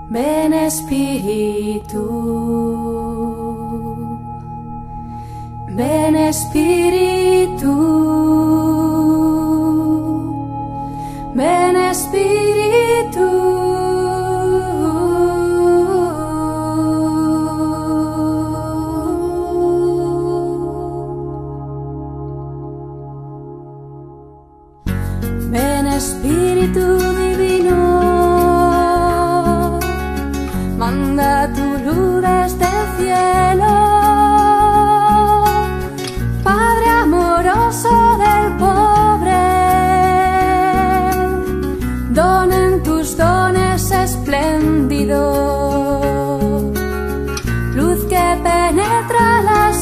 Ven Espíritu, ven Espíritu, ven Espíritu. Ven Espíritu Divino, manda tu luz desde el cielo, Padre amoroso del pobre, donen tus dones espléndidos, luz que penetra las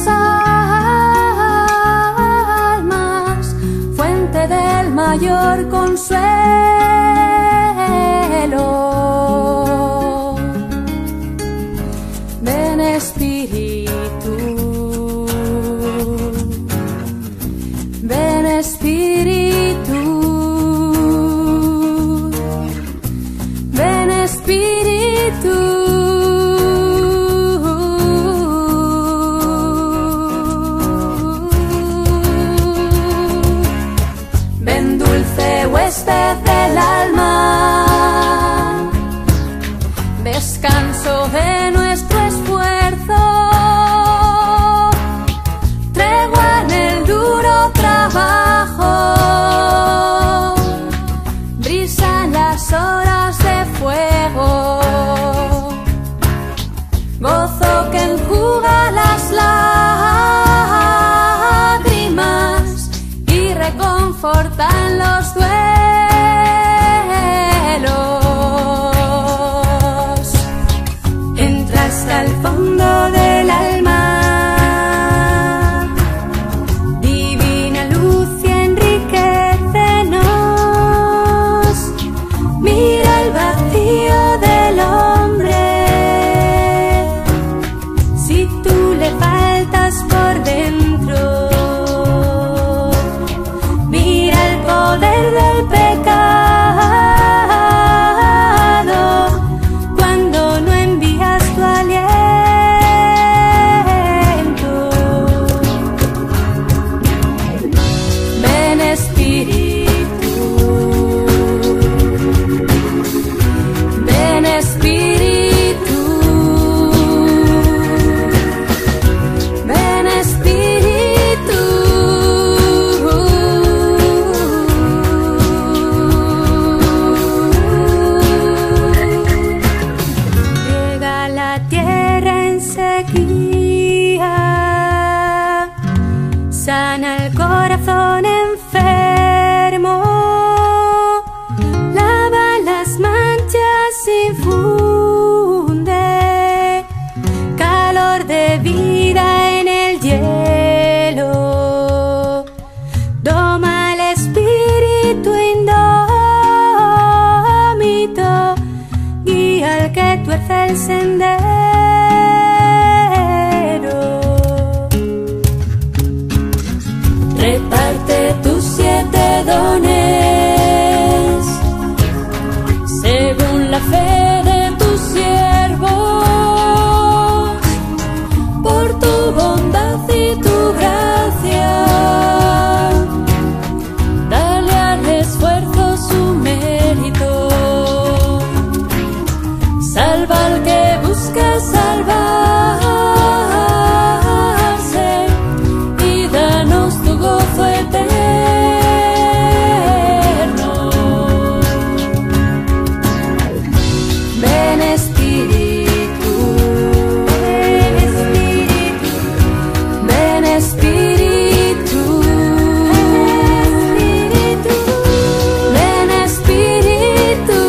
almas, fuente del mayor consuelo. Ven Espíritu, ven Espíritu, ven Espíritu. Ven dulce huésped del alma, descanso de nuestro esfuerzo, tregua en el duro trabajo, brisa en las horas de fuego, gozo que enjuga las lágrimas y reconforta en los duelos. Hasta el fondo del alma, divina luz y enriquecenos. Mira el vacío del hombre, si tú le faltas por dentro. Mira el poder del pecado cuando no envías tu aliento. Ven Espíritu, ven Espíritu, ven Espíritu. Llega a la tierra en sequía, sana el corazón enfermo, lava las manchas, infunde calor de vida en el hielo, doma el espíritu indómito, guía al que tuerce el sendero. Reparte tus 7 dones según la fe de tus siervos, por tu bondad y tu gracia. Dale al esfuerzo su mérito, salva al que busca salvarse y danos tu gozo eterno. Ven Espíritu, ven Espíritu, ven Espíritu, ven Espíritu.